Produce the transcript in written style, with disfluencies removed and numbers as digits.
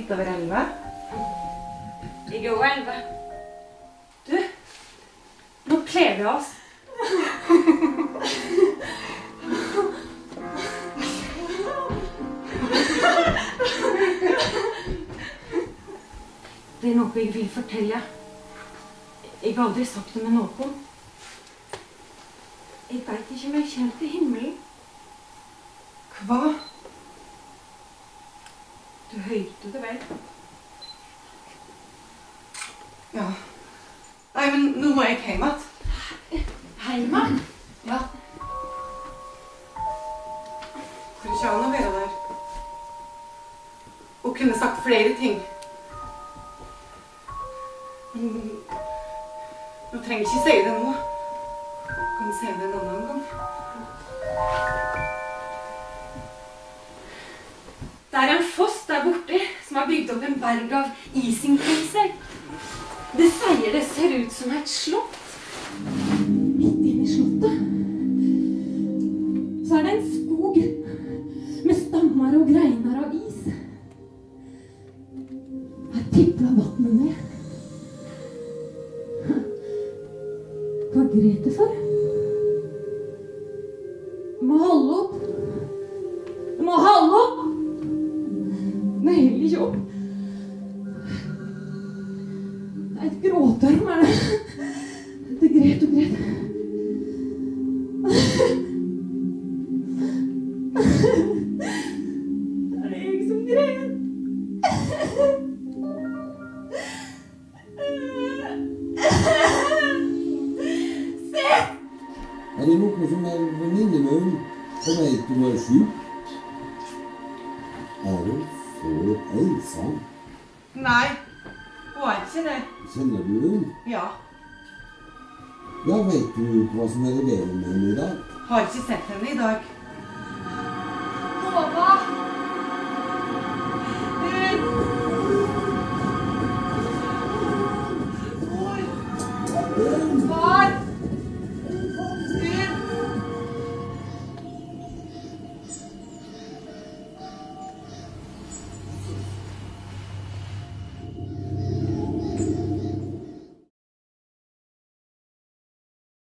litt over 11. I går 11. Du, nå kler vi oss. Det er noe jeg vil fortelle. Jeg har aldri sagt det med noen. Jeg vet ikke om jeg kommer til himmelen. Hva? Du hørte det vel? Ja. Nei, men nå må jeg hjem igjen. Hjem igjen? Ja. For ikke an å være der. Og kunne sagt flere ting. Nå trenger jeg ikke si det nå. Jeg kan si det en annen gang. Det er en foss der borte som har bygd opp en berg av isinkriser. Det sier det ser ut som et slott. Midt inne i slottet så er det en skog med stammer og greiner av is. Her tipler vannet ned. Hva gret det for? Du må holde opp. Du må holde opp. Nei, ikke opp. Det er et gråtørm, er det. Det gret og gret. Det er jeg som gret. Er det noe som er venninne med hun som vet du er syk? Er du så ensom? Nei, hun er ikke det. Kjenner du hun? Ja. Ja, vet du hva som er det bedre med henne i dag? Har ikke sett henne i dag.